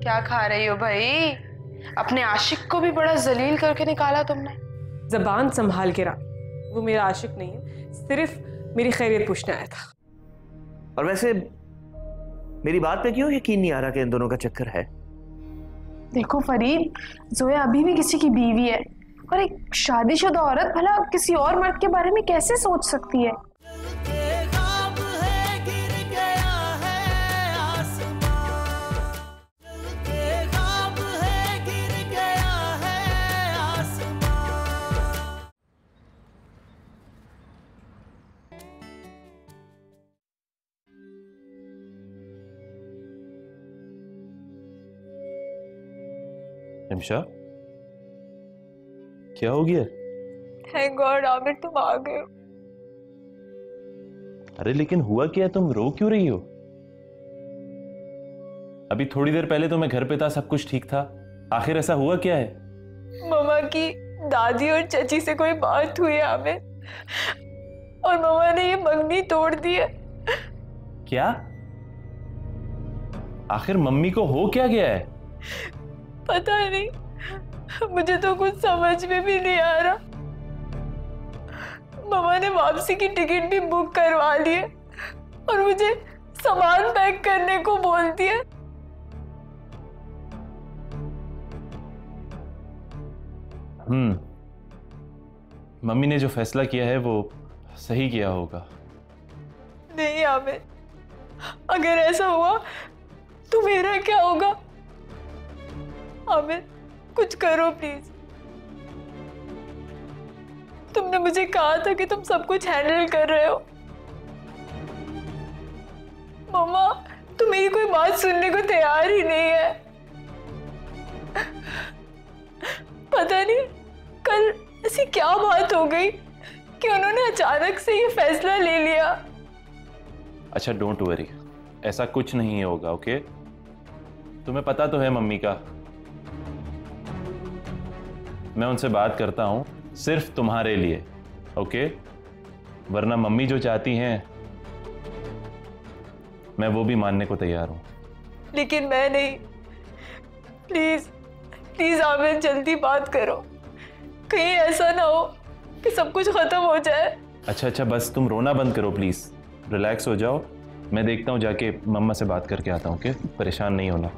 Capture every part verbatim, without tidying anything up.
क्या खा रही हो भाई? अपने आशिक को भी बड़ा जलील करके निकाला तुमने। जबान संभाल के रहा, वो मेरा आशिक नहीं है, सिर्फ मेरी खैरियत पूछने आया था। और वैसे मेरी बात पे क्यों यकीन नहीं आ रहा कि इन दोनों का चक्कर है? देखो फरीद, जोया अभी भी किसी की बीवी है और एक शादीशुदा औरत भला किसी और मर्द के बारे में कैसे सोच सकती है? निमिषा, क्या हो गया? थैंक गॉड आमिर तुम आ गए हो। अरे लेकिन हुआ क्या? तुम रो क्यों रही हो? अभी थोड़ी देर पहले तो मैं घर पे था, सब कुछ ठीक था। आखिर ऐसा हुआ क्या है? मम्मा की दादी और चाची से कोई बात हुई है आमिर, और मम्मा ने ये मंगनी तोड़ दी है। क्या? आखिर मम्मी को हो क्या गया है? पता नहीं, मुझे तो कुछ समझ में भी नहीं आ रहा। मम्मा ने वापसी की टिकट भी बुक करवा ली है और मुझे सामान पैक करने को बोल दिया। हम्म मम्मी ने जो फैसला किया है वो सही किया होगा। नहीं आमिर, अगर ऐसा हुआ तो मेरा क्या होगा? आमिर कुछ करो प्लीज। तुमने मुझे कहा था कि तुम सब कुछ हैंडल कर रहे हो। मम्मा तो मेरी कोई बात सुनने को तैयार ही नहीं है। पता नहीं कल ऐसी क्या बात हो गई कि उन्होंने अचानक से ये फैसला ले लिया। अच्छा डोंट वरी, ऐसा कुछ नहीं होगा। ओके, तुम्हें पता तो है मम्मी का। मैं उनसे बात करता हूं सिर्फ तुम्हारे लिए, ओके? वरना मम्मी जो चाहती हैं मैं वो भी मानने को तैयार हूं। लेकिन मैं नहीं। प्लीज प्लीज आमिर जल्दी बात करो, कहीं ऐसा ना हो कि सब कुछ खत्म हो जाए। अच्छा अच्छा बस तुम रोना बंद करो प्लीज, रिलैक्स हो जाओ। मैं देखता हूं, जाके मम्मा से बात करके आता हूं। ओके, परेशान नहीं होना।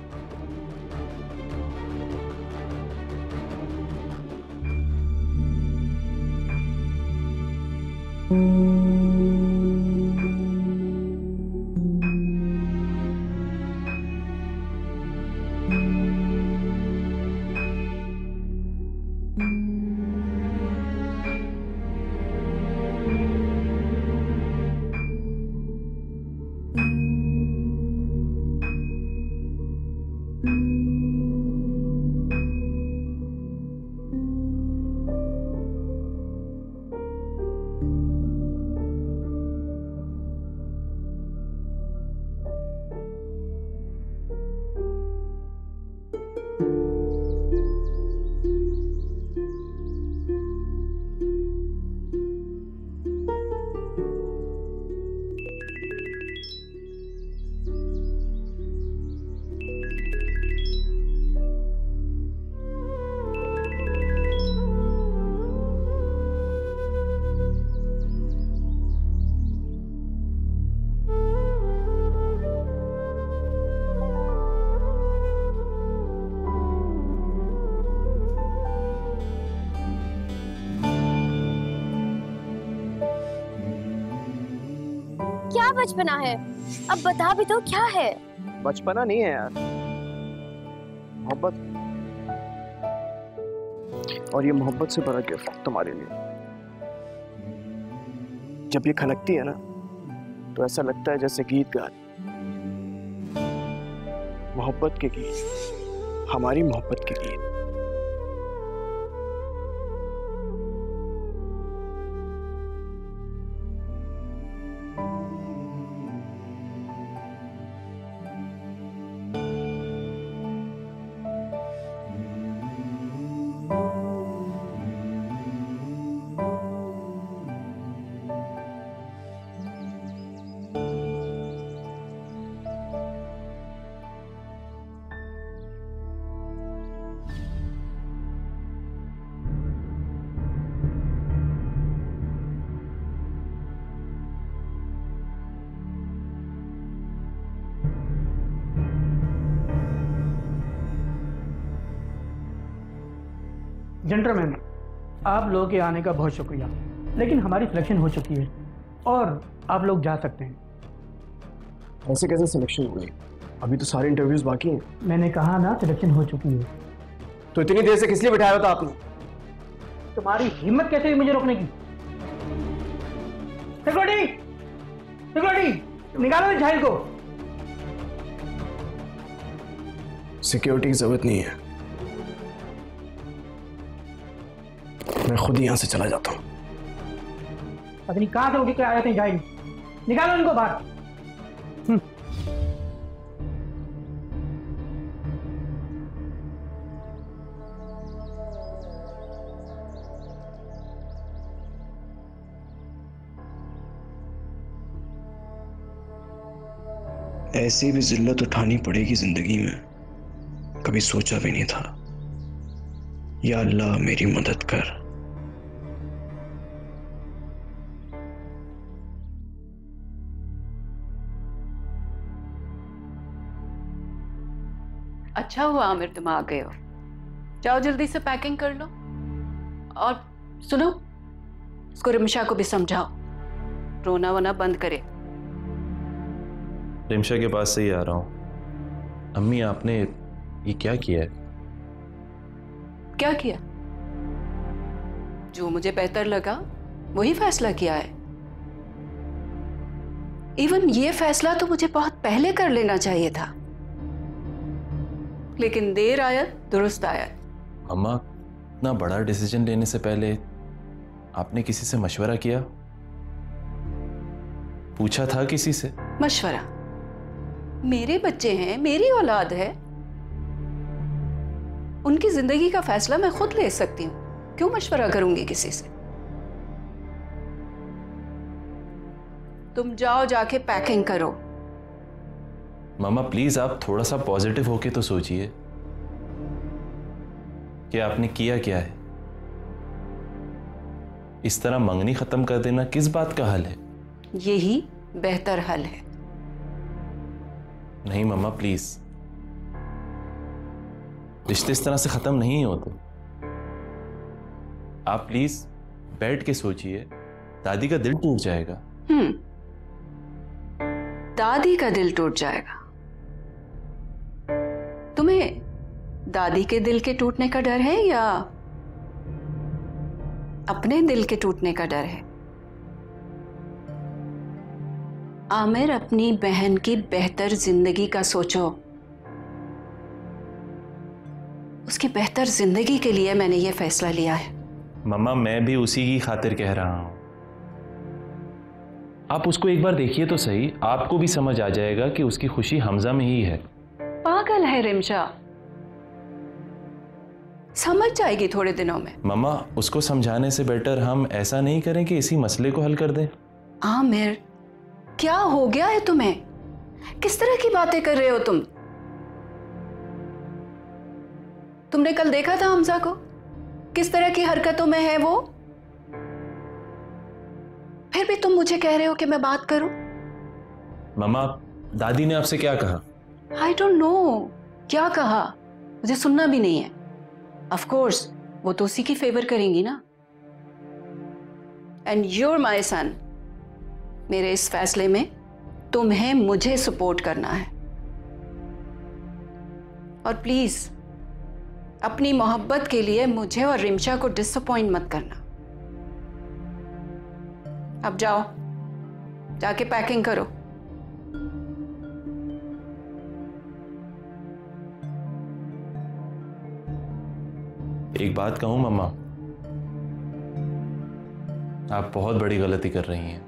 क्या बचपना है? अब बता भी तो क्या है? बचपना नहीं है यार, मोहब्बत। और ये मोहब्बत से बड़ा गिफ्ट तुम्हारे लिए। जब ये खनकती है ना तो ऐसा लगता है जैसे गीत गा, मोहब्बत के गीत, हमारी मोहब्बत के गीत। जेंटलमैन, आप लोगों के आने का बहुत शुक्रिया, लेकिन हमारी सिलेक्शन हो चुकी है और आप लोग जा सकते हैं। ऐसे कैसे सिलेक्शन हुई? अभी तो सारे इंटरव्यूज बाकी हैं। मैंने कहा ना, सिलेक्शन हो चुकी है। तो इतनी देर से किस लिए बिठाया था आपने? तुम्हारी हिम्मत कैसे हुई मुझे रोकने की? सिक्योरिटी, सिक्योरिटी, निकालो इस झाइल को। सिक्योरिटी की जरूरत नहीं है, मैं खुद ही यहां से चला जाता हूं। पता नहीं कहां से उठ के आए थे झाइल, निकालो इनको बाहर। ऐसी भी जिल्लत उठानी पड़ेगी जिंदगी में, कभी सोचा भी नहीं था। या अल्लाह मेरी मदद कर। अच्छा हुआ आमिर तुम आ गए हो। जाओ जल्दी से पैकिंग कर लो। और सुनो, उसको रिमशा को भी समझाओ, रोना वोना बंद करे। रिमशा के पास से ही आ रहा हूं। अम्मी, आपने ये क्या किया है? क्या किया? जो मुझे बेहतर लगा वही फैसला किया है। इवन ये फैसला तो मुझे बहुत पहले कर लेना चाहिए था, लेकिन देर आया दुरुस्त आया। अम्मा, इतना बड़ा डिसीजन लेने से पहले आपने किसी से मशवरा किया? पूछा था किसी से? मशवरा? मेरे बच्चे हैं, मेरी औलाद है, उनकी जिंदगी का फैसला मैं खुद ले सकती हूँ, क्यों मशवरा करूंगी किसी से? तुम जाओ, जाके पैकिंग करो। मामा प्लीज, आप थोड़ा सा पॉजिटिव होके तो सोचिए कि आपने किया क्या है। इस तरह मंगनी खत्म कर देना किस बात का हल है? यही बेहतर हल है। नहीं मामा प्लीज, रिश्ते इस तरह से खत्म नहीं होते। आप प्लीज बैठ के सोचिए, दादी का दिल टूट जाएगा। हम्म, दादी का दिल टूट जाएगा? तुम्हें दादी के दिल के टूटने का डर है या अपने दिल के टूटने का डर है? आमिर, अपनी बहन की बेहतर जिंदगी का सोचो। उसकी बेहतर जिंदगी के लिए मैंने यह फैसला लिया है। मम्मा, मैं भी उसी की खातिर कह रहा हूं। आप उसको एक बार देखिए तो सही, आपको भी समझ आ जाएगा कि उसकी खुशी हमजा में ही है। पागल है रिमशा, समझ जाएगी थोड़े दिनों में। मम्मा, उसको समझाने से बेटर हम ऐसा नहीं करें कि इसी मसले को हल कर दें। आमिर, क्या हो गया है तुम्हें? किस तरह की बातें कर रहे हो तुम? तुमने कल देखा था हमजा को, किस तरह की हरकतों में है वो? फिर भी तुम मुझे कह रहे हो कि मैं बात करूं? मम्मा, दादी ने आपसे क्या कहा? आई डोंट नो क्या कहा, मुझे सुनना भी नहीं है। ऑफ कोर्स वो तो उसी की फेवर करेंगी ना। एंड यूर माई सन, मेरे इस फैसले में तुम्हें मुझे सपोर्ट करना है। और प्लीज अपनी मोहब्बत के लिए मुझे और रिमशा को डिसअपॉइंट मत करना। अब जाओ, जाके पैकिंग करो। एक बात कहूं मम्मा, आप बहुत बड़ी गलती कर रही हैं।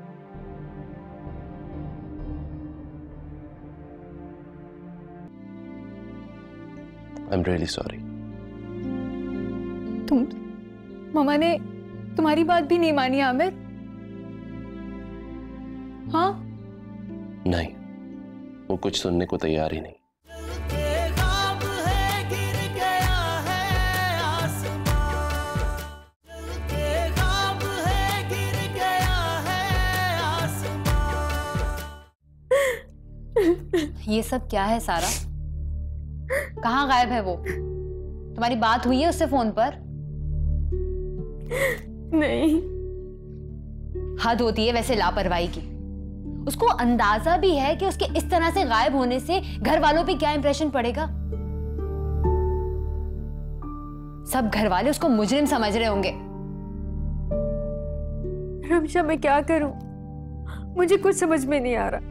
I am really sorry. तुम मम्मा ने तुम्हारी बात भी नहीं मानी आमिर? हाँ? नहीं, वो कुछ सुनने को तैयार ही नहीं। ये सब क्या है सारा? कहाँ गायब है वो? तुम्हारी बात हुई है उससे फोन पर? नहीं। हद होती है वैसे लापरवाही की। उसको अंदाजा भी है कि उसके इस तरह से गायब होने से घर वालों पे क्या इंप्रेशन पड़ेगा। सब घर वाले उसको मुजरिम समझ रहे होंगे। रमशा मैं क्या करूं? मुझे कुछ समझ में नहीं आ रहा।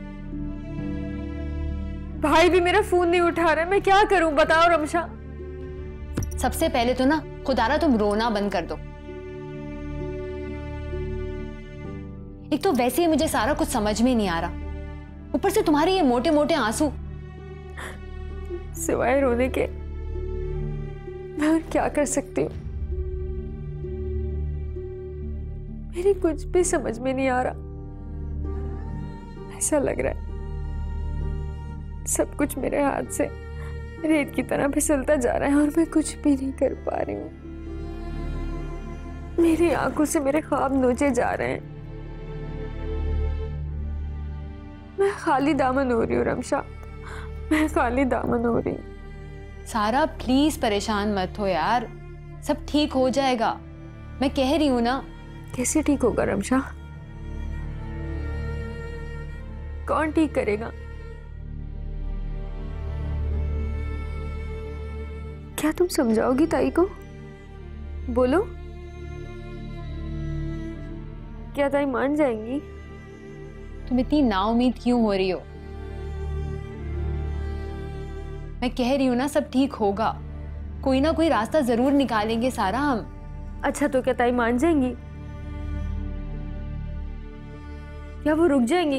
भाई भी मेरा फोन नहीं उठा रहा है, मैं क्या करूं बताओ रमशा। सबसे पहले तो ना खुदारा तुम रोना बंद कर दो। एक तो वैसे ही मुझे सारा कुछ समझ में नहीं आ रहा, ऊपर से तुम्हारे ये मोटे मोटे आंसू। सिवाय रोने के मैं और क्या कर सकती हूँ? मेरी कुछ भी समझ में नहीं आ रहा। ऐसा लग रहा है सब कुछ मेरे हाथ से रेत की तरह फिसलता जा रहा है और मैं कुछ भी नहीं कर पा रही हूँ। मेरी आंखों से मेरे ख्वाब नोचे जा रहे हैं। मैं खाली दामन हो रही हूँ रमशा, मैं खाली दामन हो रही हूँ। सारा प्लीज परेशान मत हो यार, सब ठीक हो जाएगा। मैं कह रही हूँ ना। कैसे ठीक होगा रमशा? कौन ठीक करेगा? क्या तुम समझाओगी ताई को? बोलो, क्या ताई मान जाएंगी? तुम इतनी नाउम्मीद क्यों हो रही हो? मैं कह रही हूँ ना सब ठीक होगा, कोई ना कोई रास्ता जरूर निकालेंगे सारा हम। अच्छा तो क्या ताई मान जाएंगी? क्या वो रुक जाएंगी?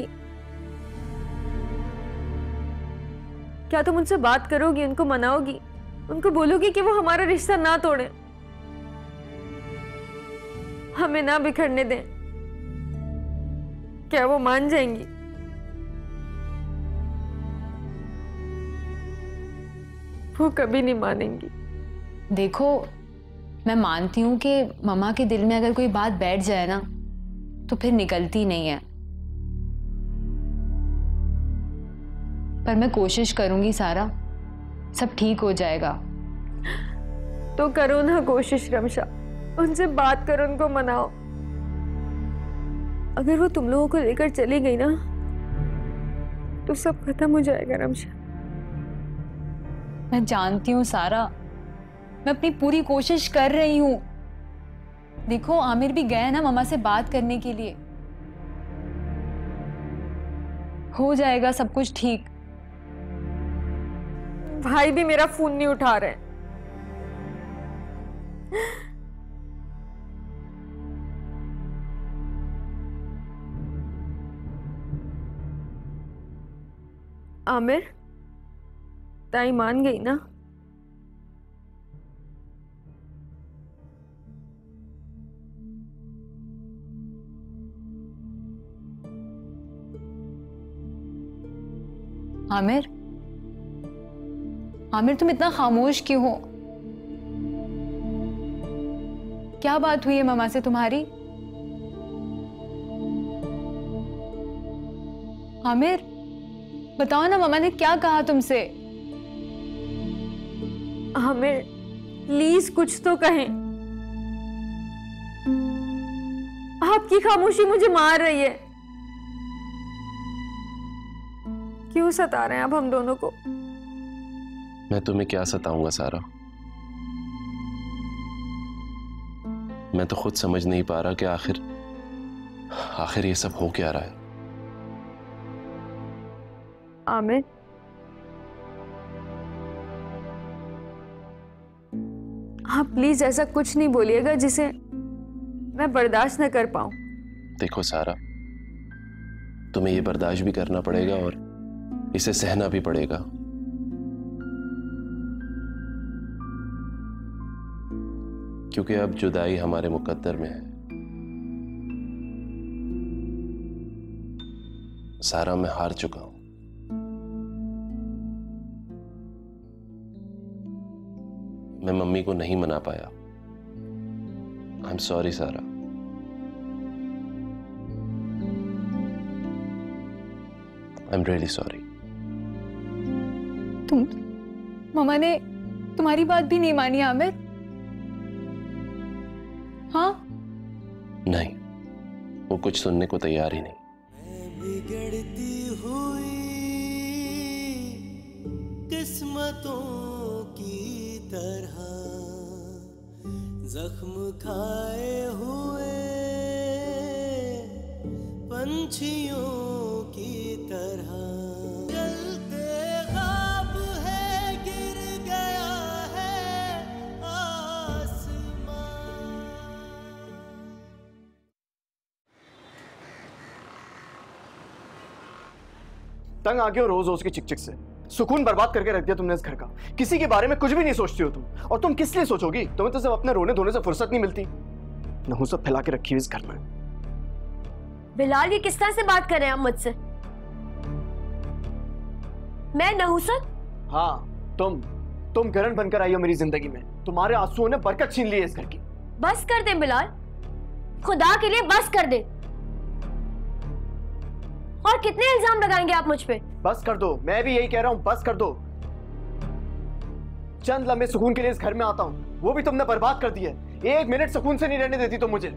क्या तुम उनसे बात करोगी, उनको मनाओगी, उनको बोलोगी कि वो हमारा रिश्ता ना तोड़े, हमें ना बिखरने दें? क्या वो मान जाएंगी? वो कभी नहीं मानेंगी। देखो मैं मानती हूँ कि मम्मा के दिल में अगर कोई बात बैठ जाए ना तो फिर निकलती नहीं है, पर मैं कोशिश करूंगी सारा, सब ठीक हो जाएगा। तो करो ना कोशिश रमशा, उनसे बात करो, उनको मनाओ। अगर वो तुम लोगों को लेकर चली गई ना तो सब खत्म हो जाएगा रमशा। मैं जानती हूँ सारा, मैं अपनी पूरी कोशिश कर रही हूँ। देखो आमिर भी गया ना मम्मा से बात करने के लिए, हो जाएगा सब कुछ ठीक। भाई भी मेरा फोन नहीं उठा रहे। आमिर, ताई मान गई ना? आमिर, आमिर तुम इतना खामोश क्यों हो? क्या बात हुई है मम्मा से तुम्हारी? आमिर बताओ ना, मम्मा ने क्या कहा तुमसे? आमिर प्लीज कुछ तो कहें। आपकी खामोशी मुझे मार रही है। क्यों सता रहे हैं आप हम दोनों को? मैं तुम्हें क्या सताऊंगा सारा? मैं तो खुद समझ नहीं पा रहा कि आखिर आखिर ये सब हो क्या रहा है। आमिर आप प्लीज ऐसा कुछ नहीं बोलिएगा जिसे मैं बर्दाश्त न कर पाऊं। देखो सारा, तुम्हें ये बर्दाश्त भी करना पड़ेगा और इसे सहना भी पड़ेगा। क्योंकि अब जुदाई हमारे मुकद्दर में है। सारा मैं हार चुका हूं। मैं मम्मी को नहीं मना पाया। आई am sorry Sara. I am really sorry. तुम मम्मा ने तुम्हारी बात भी नहीं मानी आमिर? नहीं, वो कुछ सुनने को तैयार ही नहीं। बिगड़ती हुई किस्मतों की तरह, जख्म खाए हुए पंछियों की तरह, जलते ख्वाब है, गिर गया है आसमां। तंग आ गए हो रोज रोज की चिक चिक से। सुकून बर्बाद करके रख दिया तुमने इस घर का। किसी के बारे में कुछ भी नहीं सोचती हो तुम। और तुम किस लिए सोचोगी? तुम्हें तो सिर्फ अपने रोने धोने से फुर्सत नहीं मिलती। नहुसत फैला के रखी हुई इस घर में। बिलाल, ये किस तरह से बात कर रहे हैं आप मुझसे? मैं नहुसत? हाँ, तुम तुम गरन बनकर आई हो मेरी जिंदगी में। तुम्हारे आंसुओं ने बरकत छीन ली है इस घर की। बस कर दे बिलाल, खुदा के लिए बस कर दे। और कितने इल्जाम लगाएंगे आप मुझ पे? बस कर दो, मैं भी यही कह रहा हूं, बस कर दो। चंद लम्हे सुकून के लिए इस घर में आता हूं, वो भी तुमने बर्बाद कर दिया। एक मिनट सुकून से नहीं रहने देती तुम मुझे।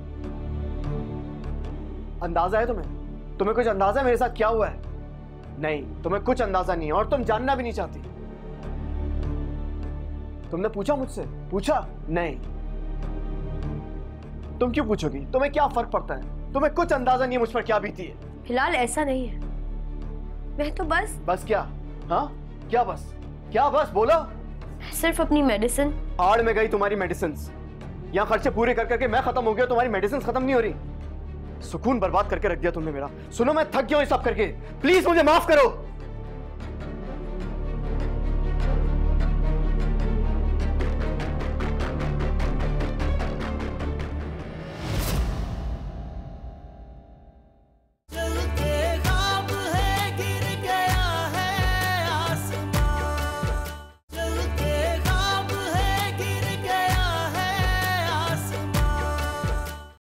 अंदाजा है तुम्हें? तुम्हें कुछ अंदाजा मेरे साथ क्या हुआ है? नहीं, तुम्हें कुछ अंदाजा नहीं है और तुम जानना भी नहीं चाहती। तुमने पूछा मुझसे? पूछा नहीं। तुम क्यों पूछोगी? तुम्हें क्या फर्क पड़ता है? तुम्हें कुछ अंदाजा नहीं है मुझ पर क्या बीती है। फिलहाल ऐसा नहीं है, मैं तो बस बस क्या? हाँ, क्या बस? क्या बस? बोलो। सिर्फ अपनी मेडिसिन। हाड़ में गई तुम्हारी मेडिसिन। यहाँ खर्चे पूरे कर करके मैं खत्म हो गया, तुम्हारी मेडिसिन खत्म नहीं हो रही। सुकून बर्बाद करके रख दिया तुमने मेरा। सुनो, मैं थक गया हूं ये सब करके। प्लीज मुझे माफ करो।